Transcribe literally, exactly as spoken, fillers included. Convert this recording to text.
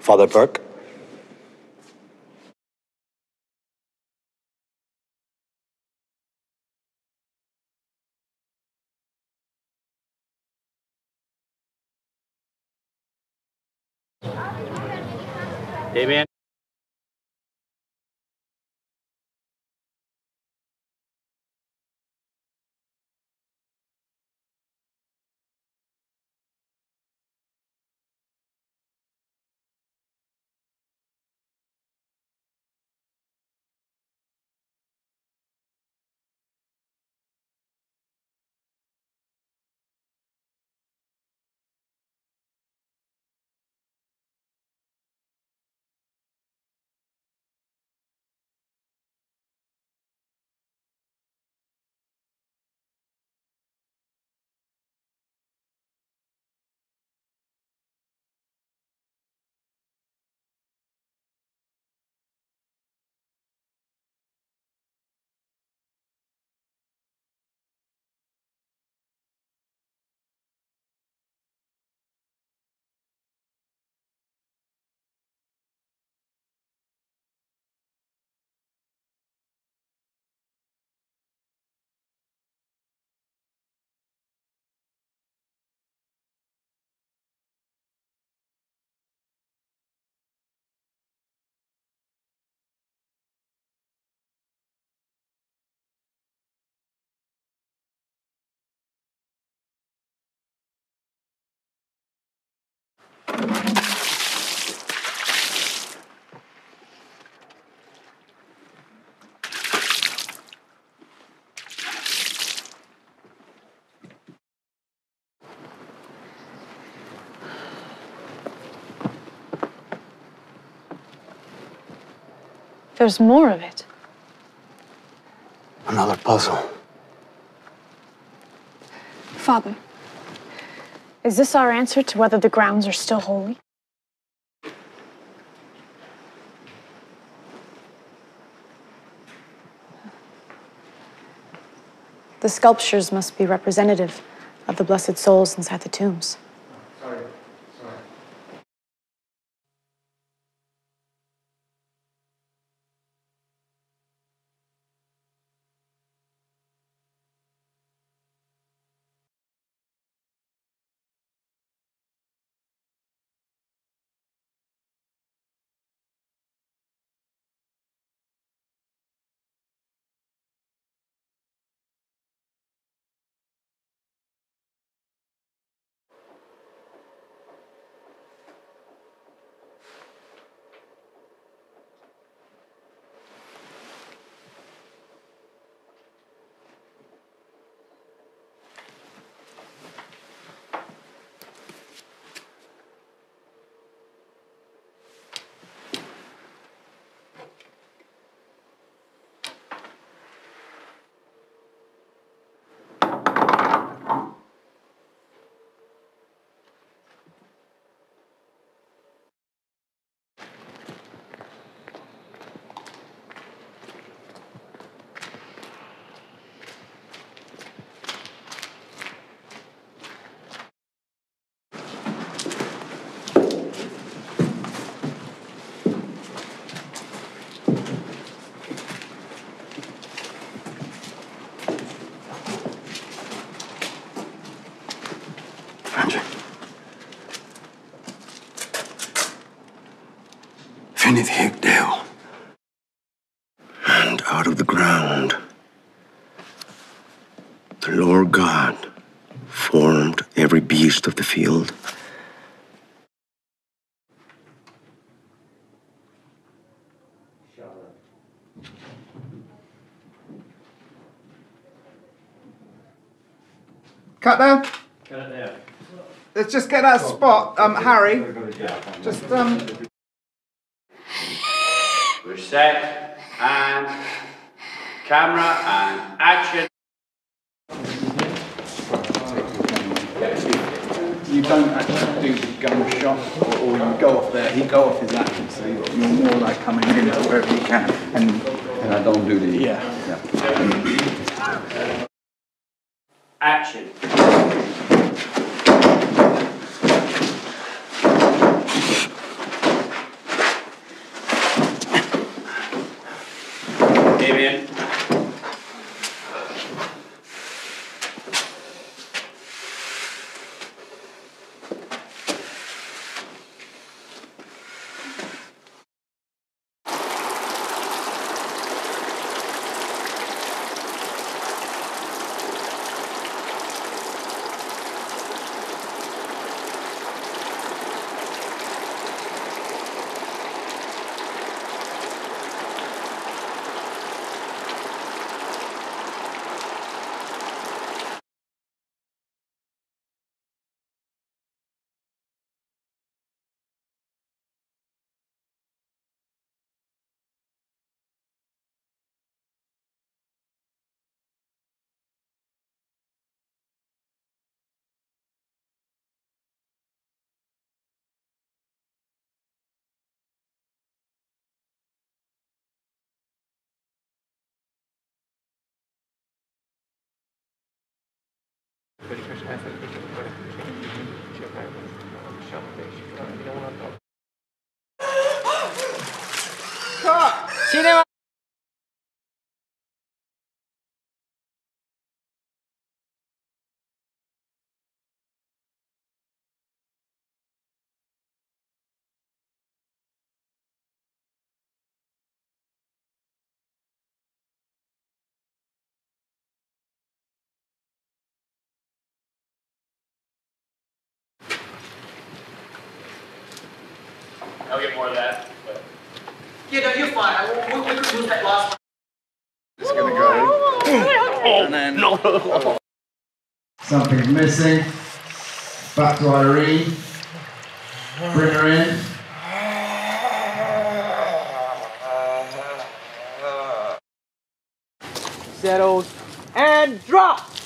Father Burke? Damien? There's more of it. Another puzzle. Father, is this our answer to whether the grounds are still holy? The sculptures must be representative of the blessed souls inside the tombs. Sorry, sorry. Finnith Higdale. And out of the ground, the Lord God formed every beast of the field. Cut there. Cut it there. Let's just get that spot, um, Harry. Just, um... We're set, and camera, and action. You don't actually do the gun shot, or, or you go off there, he go off his action, so you're, you're more like coming in wherever you can. And, And I don't do the... yeah. yeah. Action. Cut! Cinema. I'll get more of that. But. Yeah, no, you're fine. We, we could use that last one. It's gonna go. And then no. Something's missing. Back to Irene. Bring her in. Settles and drop.